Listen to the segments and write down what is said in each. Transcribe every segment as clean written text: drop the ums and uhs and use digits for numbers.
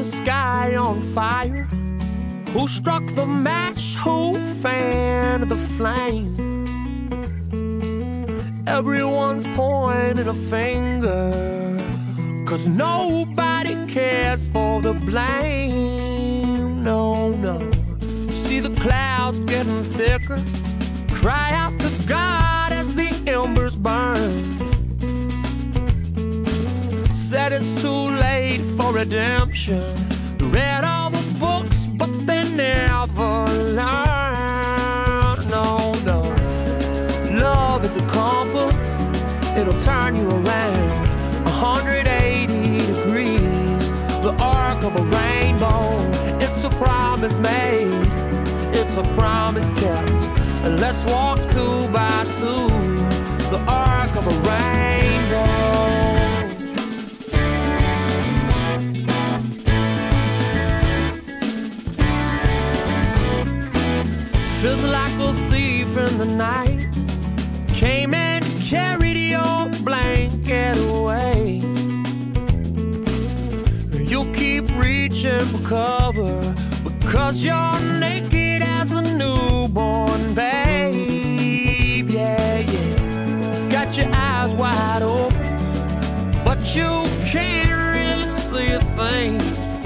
the sky on fire? Who struck the match? Who fanned the flame? Everyone's pointing a finger, 'cause nobody cares for the blame. No, no. See the clouds getting thicker. Cry out to God as the embers burn. Said it's too late for redemption. Read all the books, but they never learn. No, no. Love is a compass. It'll turn you around 180 degrees. The arc of a rainbow. It's a promise made. It's a promise kept. And let's walk 2 by 2. The arc of a rainbow. Feels like a thief in the night. Came and carried your blanket away. You keep reaching for cover because you're naked as a newborn babe. Yeah, yeah. Got your eyes wide open, but you can't really see a thing.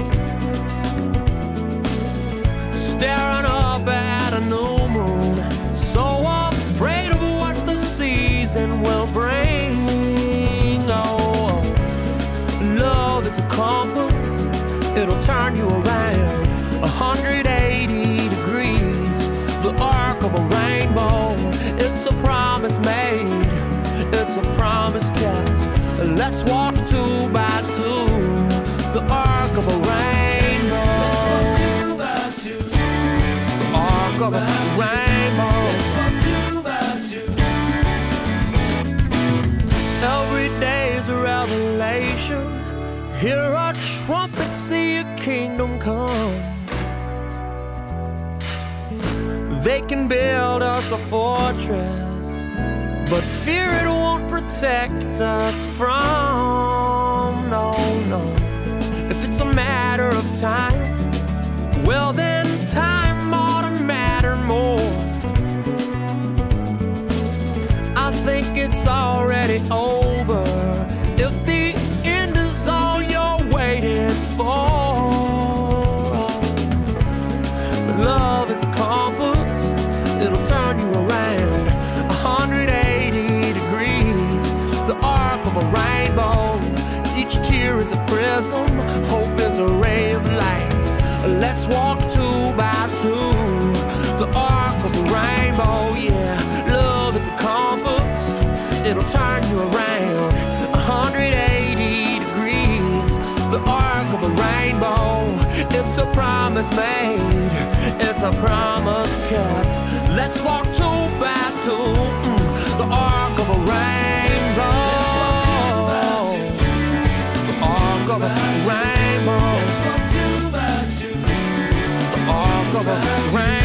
Staring up at a new moon, so afraid of what the season will bring. Oh, love is a compass. It'll turn you around 180 degrees. The arc of a rainbow. It's a promise made. It's a promise kept. Let's walk 2 by 2. The arc of a rainbow. Let's walk 2 by 2. The arc of a rainbow. Let's walk 2 by 2. Every day's a revelation. Hear a trumpet, see a kingdom come. They can build us a fortress, but fear it won't protect us from. No, no. If it's a matter of time, well then time ought to matter more. I think it's already over if the end is all you're waiting for. But love is a compass. It'll turn you around 180 degrees. The arc of a rainbow. Each tear is a prism. Hope is a ray of light. Let's walk 2 by 2. The arc of a rainbow. Yeah, love is a compass. It'll turn you around 180 degrees. The arc of a rainbow. It's a promise made. It's a promise kept. Let's walk 2 by 2. The arc of a rainbow. The arc of a rainbow. The arc of a rainbow.